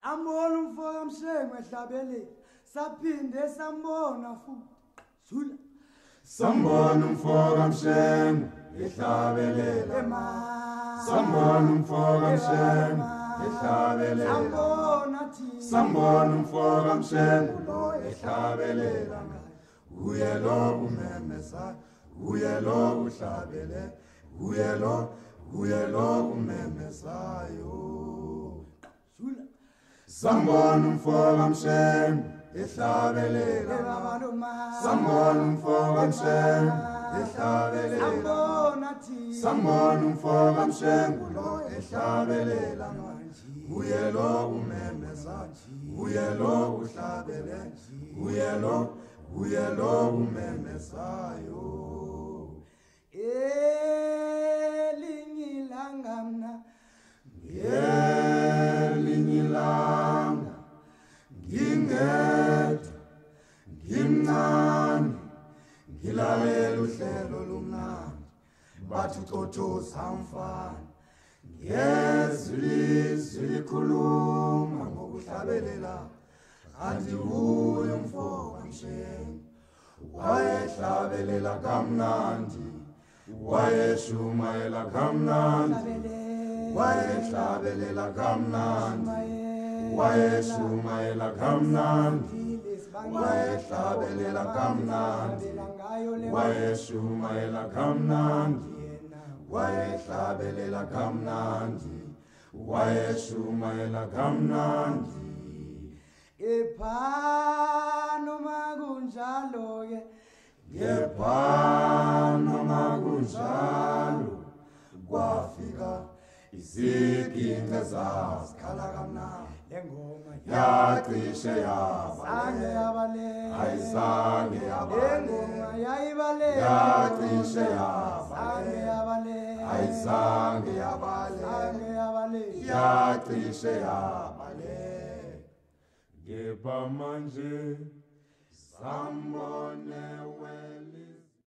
Ambona umfoka Mshengwe ehlabeleni saphinde sambona futhi Zula Sambona umfoka Mshengwe ehlabelela Sambona umfoka Mshengwe ehlabelela Sambona umfoka Mshengwe ehlabelela uye lo umemeza uye lo uhlabele uye lo umemezayo Zula Sambona umfoka Mshengwe ehlabelela Sambona umfoka Mshengwe ehlabelela Sambona umfoka Mshengwe ehlabelela uye lo umemeza uye lo uhlabele uye lo umemezayo Elinyilanga mna Ngelinyilanga ngingedwa ngimncane ngilalela uhlelo lumnandi bathi ucothoza umfana ngezwi likhuluma ngokuhlabelela kanti uye umfoka Mshengwe wayehlabelela kamnandi wayeshumayela kamnandi wayehlabelela kamnandi wayeshumayela kamnandi wayehlabelela kamnandi wayeshumayela kamnandi wayehlabelela kamnandi wayeshumayela kamnandi ephano makunjalo ke ngephano makunjalo kwafika izigince zasikhala kamnandi lengoma yacishe yaba sange yabale ayizange yaba lengoma yayibale yacishe yaba sange yabale ayizange yaba sange yabale yacishe yaba kepha manje sambone weli